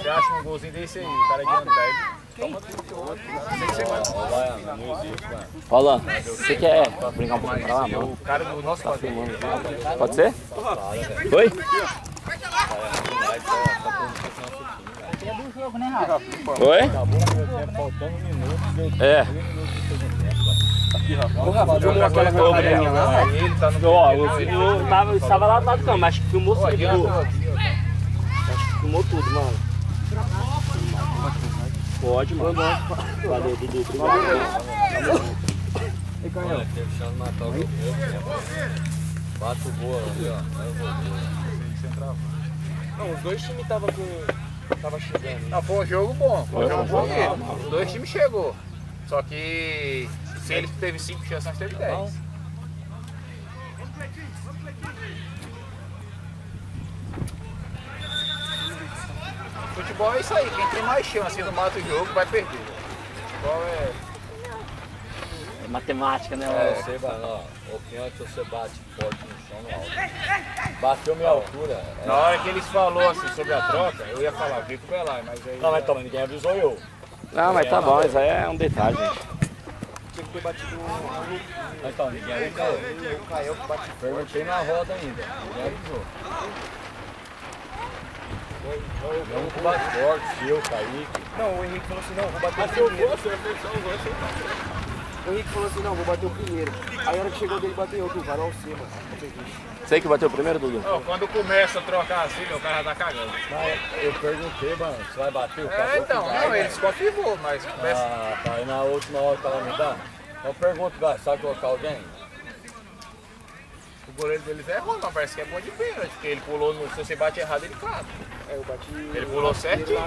Você acha um golzinho desse aí, o cara adiantar ele. Toma Paula, você quer brincar um pouquinho pra lá, não? o cara do nosso tá filmando. Pode ser? Oi? É do jogo, né, Rafa? Oi? Faltando um minuto. É. Aqui, Rafa. Ô, Rafa, filmou aquela campainha lá? Ele tá no Ó, eu estava lá do lado do campo, acho que filmou sim. Acho que filmou tudo, mano. Pode, mano. Valeu, Dudu. Obrigado. Ei, Canhão. Deixando matar o jogo. Bato boa ali, ó. Não, os dois times tava chegando. Não, foi um jogo bom. Foi um jogo bom mesmo. Os dois times chegou. Só que se ele teve 5 chances, nós teve 10. Futebol é isso aí, quem tem mais chance no mata o jogo vai perder. Futebol é Matemática, né? Você vai lá, o pênalti você bate forte no chão no alto. Bateu minha altura. Na hora que eles falaram assim sobre a troca, eu ia falar, vem com o lá, mas aí. Não, mas toma, ninguém avisou eu. Não, mas tá bom, isso aí é um detalhe, gente. Tinha que ter batido Mas então, ninguém avisou. o Caio que bate. Perguntei na roda ainda, ninguém avisou. Vamos com o bate forte, eu, Kaique. Não, o Henrique falou assim, não, vou bater o primeiro. O Henrique falou assim, não, vou bater o primeiro. Aí a hora que chegou dele, bateu eu, cara, ao cima. Você que bateu primeiro, Dudu? Não, quando começa a trocar assim, o cara já tá cagando. Eu perguntei, mano, você vai bater o cara? Então, não, eles confirmou, mas começa. Ah, tá, aí na última hora que ela me dá. Então pergunto, sabe colocar alguém? O goleiro deles é ruim, mas parece que é bom de pênalti, porque ele pulou, se você bate errado, ele cata. Eu bati. Ele pulou certinho.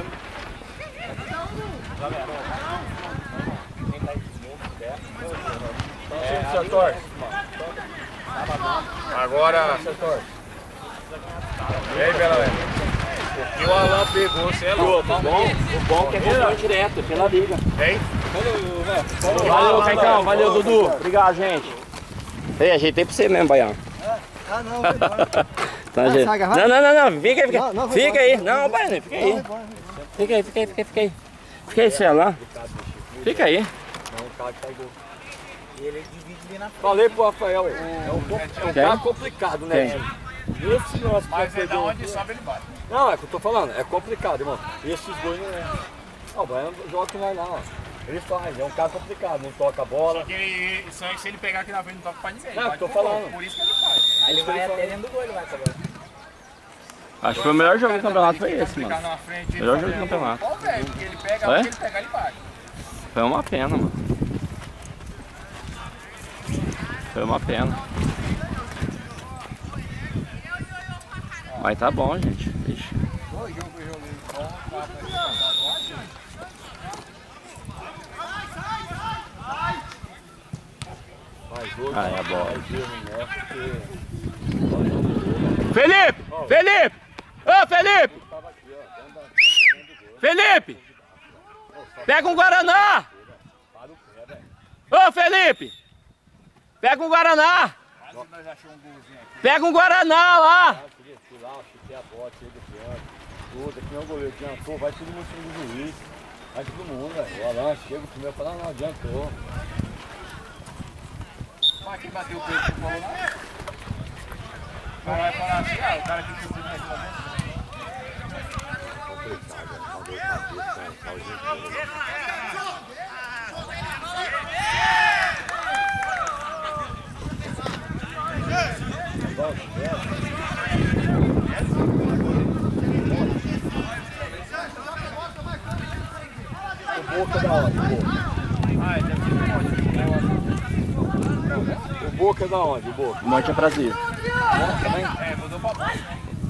Você torce? Agora, Você torce? e aí, Bela Velha? O que o Alan pegou, você é louco. O bom que é confronto direto, pela liga. Hein? Valeu, Caicão. Valeu, Dudu. Obrigado, gente. Ei, ajeitei pra você mesmo, Baiano. Ah, não, foi embora. Tá, gente. sai, garrafa? Não. Fica aí, Não, fica aí. Não, Baiano, fica aí. Fica aí. Fica aí, Cela. Fica aí. Ele divide ali na frente. Falei pro Rafael, é um carro complicado, né? Esse nosso Mas é da onde sobe ele bate. Não, é o que eu tô falando, é complicado, irmão. Esses dois não é. Não, o Baiano joga que vai lá, ó. Ele faz, é um carro complicado, não toca a bola. Só que ele, se ele pegar aqui na frente, não toca pra ninguém. Não, Bate tô pro gol, falando. Por isso que ele faz. Aí ele vai até dentro do gol, ele vai cobrar. Acho que foi o melhor jogo do campeonato, foi esse, Ficar mano. na frente, Melhor jogo do campeonato. Qual velho? Porque ele pega, É? ele pegar, ele bate. Foi uma pena, mano. Foi uma pena. Mas tá bom, gente. Ixi. Ah, é a bola. Felipe! Felipe! Ô, Felipe! Felipe! Pega um Guaraná! Ô, Felipe! Pega um Guaraná! Pega um Guaraná lá! Fui lá, chutei a bola, tirei do piano. Tudo, aqui não é o goleiro, adiantou, vai todo mundo no juiz. Vai todo mundo, velho. O Alan chega o primeiro e fala, não, adiantou. Mas quem bateu o peito que falou lá? O cara vai falar assim, o cara que chutou mais lá dentro. O Boca da onde? O Boca da onde? O Boca? Monte é Brasil. É, mudou pra baixo.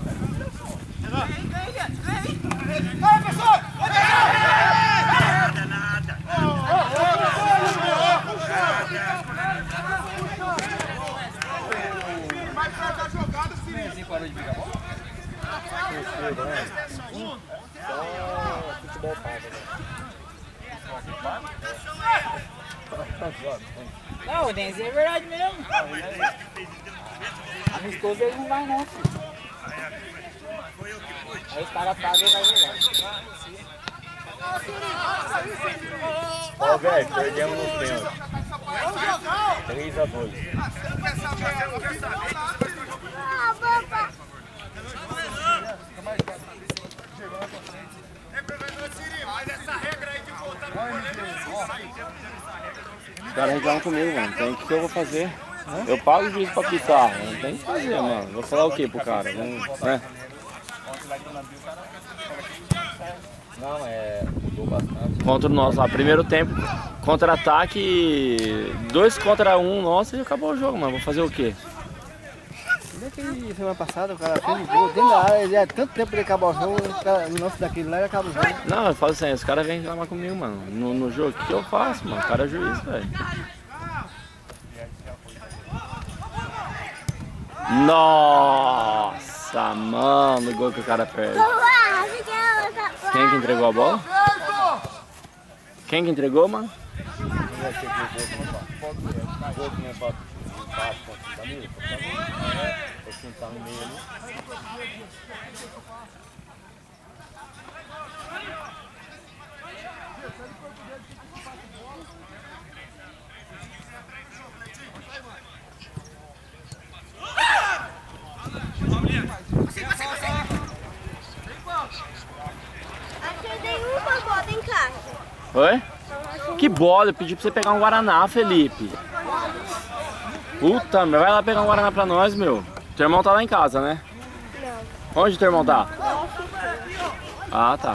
Parou de brigar bola? Só futebol paga, né? Não, o Denzinho é verdade mesmo. Amistoso ele não vai não, filho. Aí os caras pagam e vai jogar. Ó, velho, perdemos nos pênaltis. 3-2. Os caras reclamam comigo, mano. Tem que eu vou fazer. Eu pago o juiz pra pitar. Não tem que fazer, mano. Vou falar o que pro cara? Né? Não, mudou bastante. Contra o nosso lá. Primeiro tempo, contra-ataque, 2 contra 1 nosso e acabou o jogo, mano. Vou fazer o quê? Desde semana passada o cara fez um gol dentro da área, já é tanto tempo de acabar o jogo, o lance daquele lá e acaba o jogo. Não, eu falo assim, os caras vêm reclamar comigo, mano. No jogo, o que eu faço, mano? O cara é juiz, velho. Nossa, mano, o gol que o cara perde. Quem que entregou a bola? Quem que entregou, mano? Tá no meio ali. Achei uma bola em casa. Oi? Que bola, eu pedi pra você pegar um Guaraná, Felipe. Puta, vai lá pegar um Guaraná pra nós, meu. Teu irmão tá lá em casa, né? Não. Onde teu irmão tá? Ah, tá.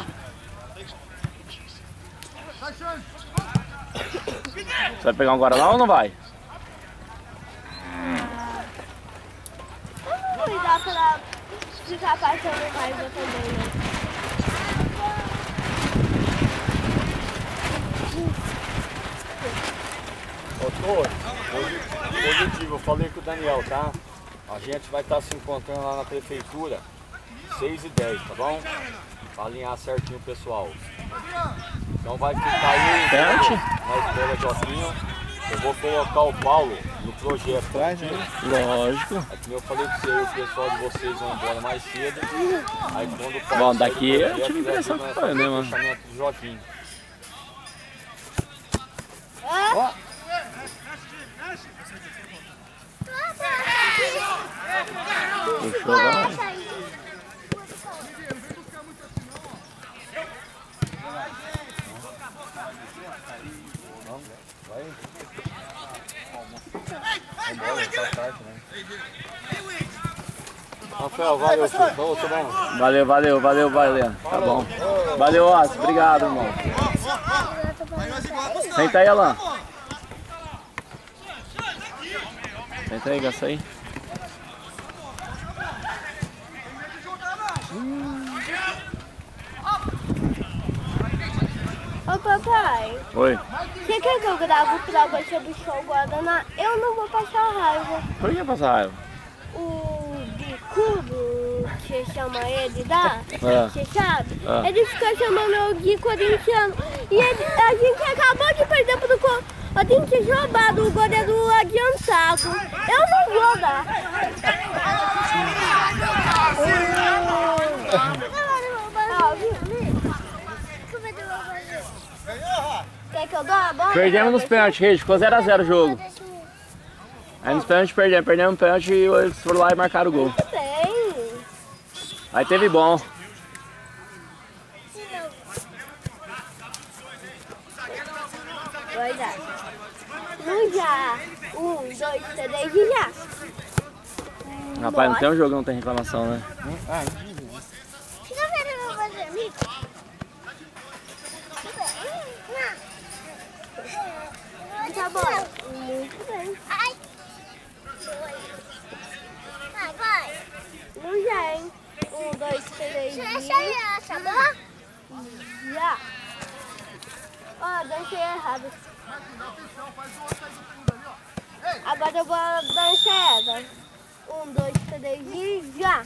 Você vai pegar um Guaraná ou não vai? Não vou ligar pra ficar passando raiva também, né? Ô, Torres, positivo, eu falei com o Daniel, tá? A gente vai estar se encontrando lá na prefeitura, 6h10, tá bom? Pra alinhar certinho o pessoal. Então vai ficar aí na espera de Joquinho. Eu vou colocar o Paulo no projeto. Lógico. É que eu falei que o pessoal de vocês vão embora mais cedo. Aí quando o Paulo Bom, daqui eu tive impressão que foi, né, mano? Fechamento do Joquinho. Ó. Puxou agora. Rafael, valeu, filho. Tá bom? Valeu. Tá bom. Valeu, Osso. Obrigado, irmão. Senta aí, Alan. Senta aí, gasta aí. Ô papai, Oi. você quer que eu gravo pra você buscar o Guaraná? Eu não vou passar raiva. Por que passar raiva? O bicudo, que chama ele, É. você sabe? É. Ele fica chamando eu de corintiano. E a gente acabou de perder pro Corinthians roubado, o goleiro adiantado. Eu não vou dar. Quer que eu dou a bola? Perdemos nos pênaltis, Rede. Ficou 0x0 o jogo. Aí nos pênaltis perdemos o pênalti e eles foram lá e marcaram o gol. Tem. Aí teve bom. Vai dar. No já. 1, 2, 3 e já. Rapaz, não tem um jogo, não tem reclamação, né? Tá bom. Muito bem. Vai. Não já, hein? 1, 2, 3 e já. Ó, dancei errado. Agora eu vou dançar ela. 1, 2, 3 e já.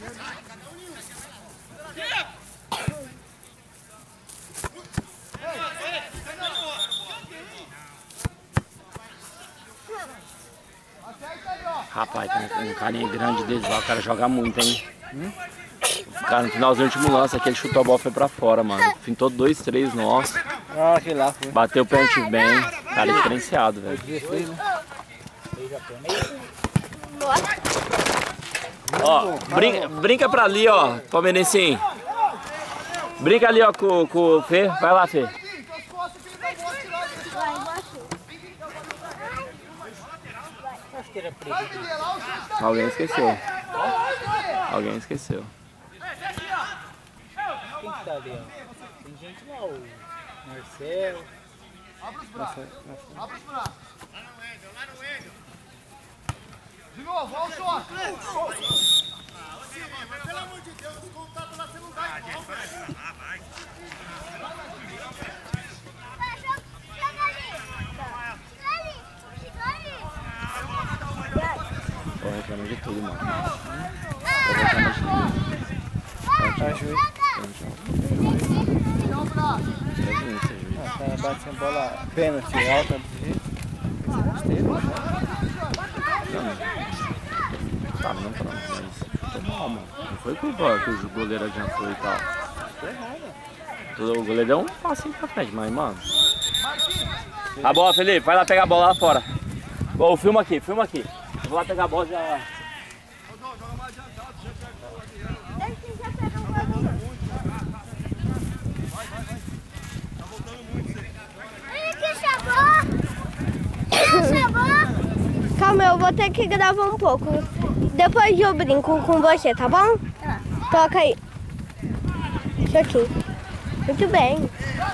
Rapaz, tem um carinha grande deles lá, o cara joga muito, hein? Cara, no finalzinho do último lance, aquele chutou a bola foi pra fora, mano. Fintou 2, 3, nossa. Ah, aquele lá foi. Bateu o pênalti bem. Cara, diferenciado, velho. 16, né? Ó, brinca pra ali, ó, palmeirense. Brinca ali, ó, com o Fê. Vai lá, Fê. Alguém esqueceu. Alguém esqueceu. Quem que tá ali, ó? Tem gente lá, o Marcelo. Abre os braços. Abre os braços. De novo, olha o choque. Pelo amor de Deus, os contatos lá você não dá igual, velho. Tô reclamando de tudo, mano. Tá batendo bola pênalti alta do jeito. Tá, não pra mas foi mal, mano. Não foi culpa que o goleiro adiantou e tal. O goleiro deu um passinho pra frente, mas, mano. A bola, Felipe, vai lá pegar a bola lá fora. Ô, filma aqui, filma aqui. Eu vou lá pegar a bola já. Calma, eu vou ter que gravar um pouco. Depois eu brinco com você, tá bom? Tá. Toca aí. Isso aqui. Muito bem.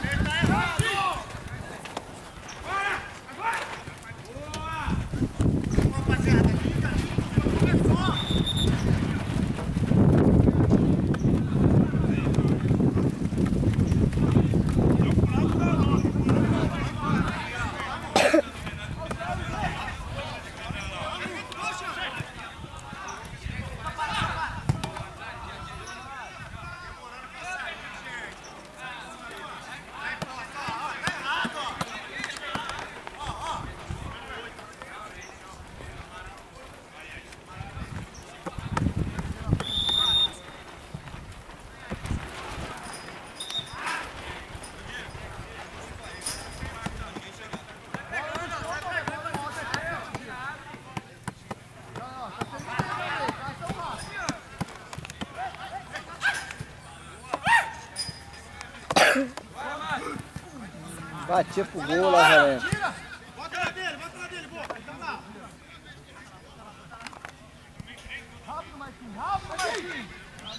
Batia pro gol lá, galera. Bota na dele, boa. Então dá. Rápido, Marquinhos. Marquinhos,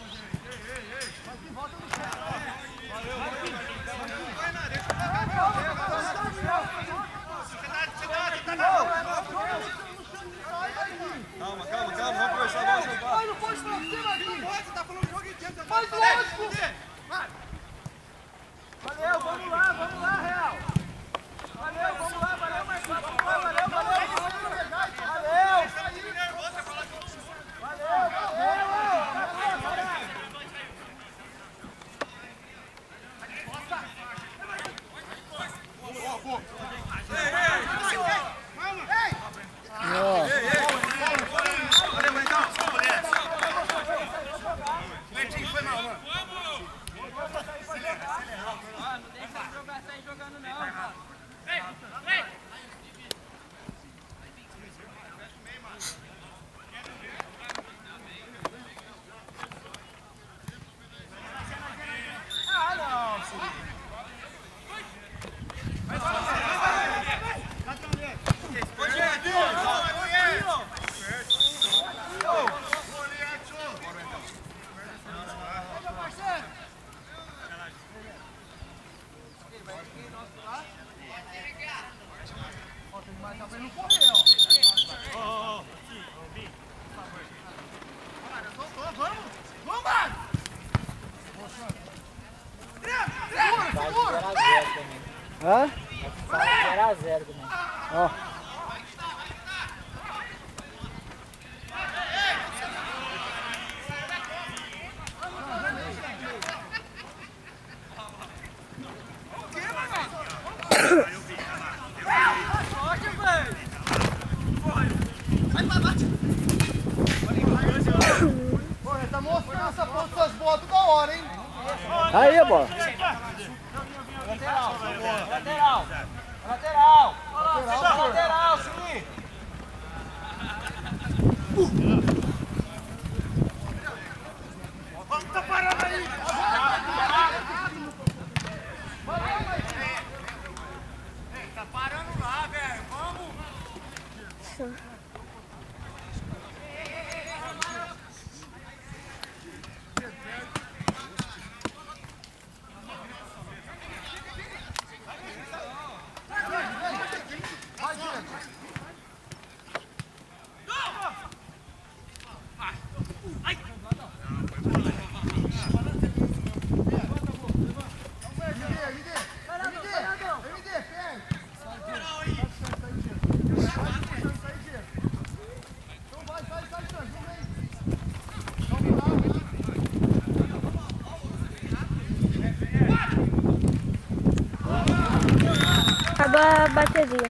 volta no chão. Valeu. Calma, vamos conversar, vamos jogar. Não pode pra cima, Marquinhos. Você tá falando do jogo inteiro. Mas lógico. Valeu, vamos lá, Real. Valeu, Marcos. Valeu. Hã? 0x0 também. Ó. Tá mostrando essa ponta das botas. hora, hein? Aí, bola. Lateral, sim! Tá parando aí! Tá parando lá, velho! Vamos! Acabou a bateria.